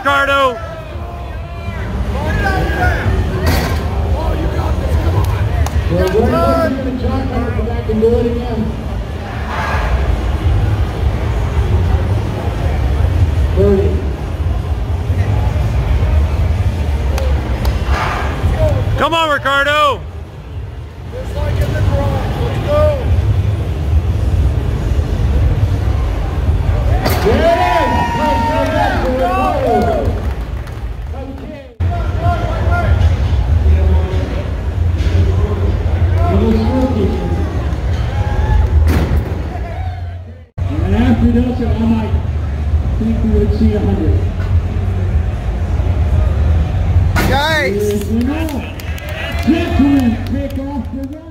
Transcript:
Ricardo. Back and do it again. 30. Come on, Ricardo. Just like in the garage. Let's go. There it is. Nice go. Okay. And after this, I might think we would see 100. Guys! Gentlemen, take off the